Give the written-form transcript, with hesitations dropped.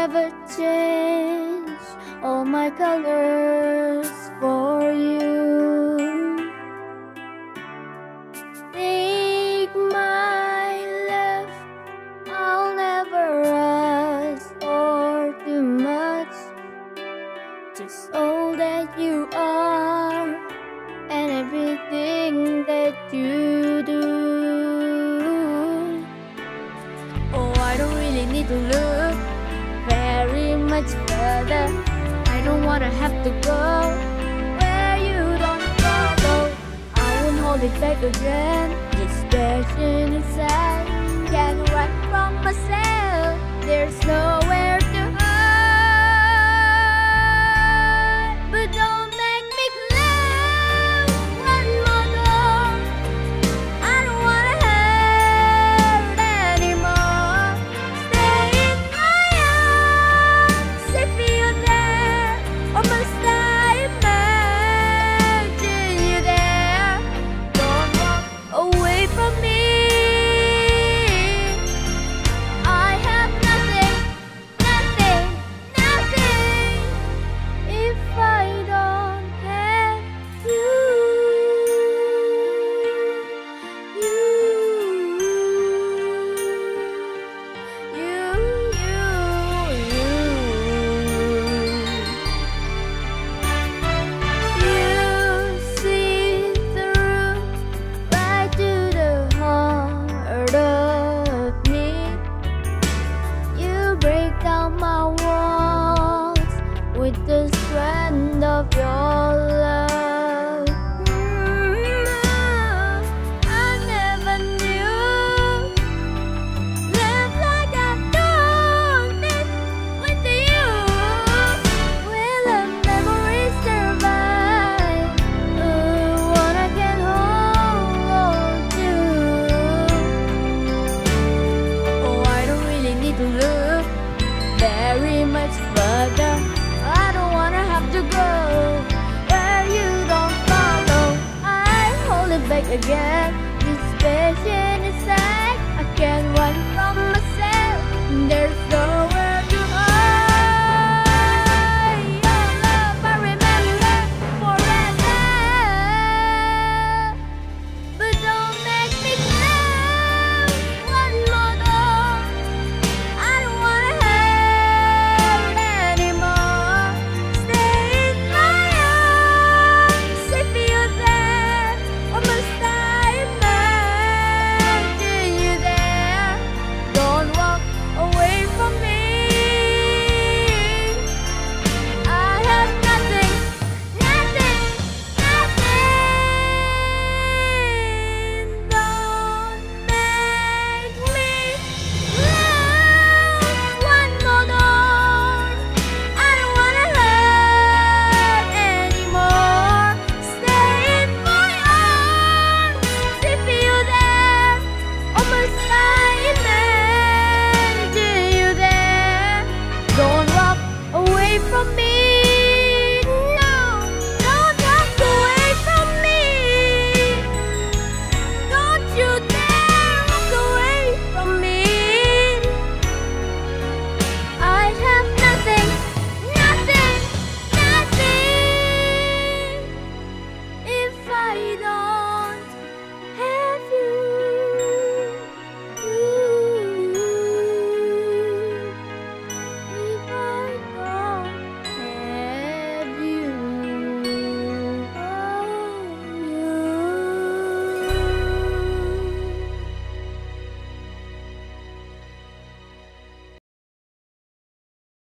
never change all my colors for you. Take my love, I'll never ask for too much. Just all that you are and everything that you do. Oh, I don't really need to look very much further. I don't wanna have to go where you don't follow. I won't hold it back again. This passion inside can't run from myself. There's nowhere to hide. But don't make me close one more door. I don't wanna hurt anymore. Stay in my arms if you're there, or must I imagine you there? Don't walk away from me. I have nothing, nothing, nothing if I don't have you. You see through right to the heart of me. You break down my walls with the strength of your love. I never knew love like I've known it with you. Will the memories survive? One I can hold on to. Oh, I don't really need to look very much further. I don't wanna have to go where you don't follow. I hold it back again. This passion inside, I can't run from myself. There's nowhere to hide. Your love I remember forever. But don't make me close one more door. I don't wanna hurt anymore. Stay in my arms if you're there, or must I imagine you there? Don't walk away from me. I have nothing, nothing, nothing. Don't make me lose one more door. I don't wanna hurt anymore. Stay in my arms if you're there, or must I imagine you there? Don't walk away from me. No, don't walk away from me. Don't you dare walk away from me. I have nothing, nothing, nothing if I don't